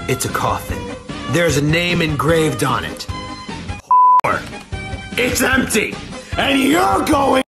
It's a coffin. There's a name engraved on it. It's empty, and you're going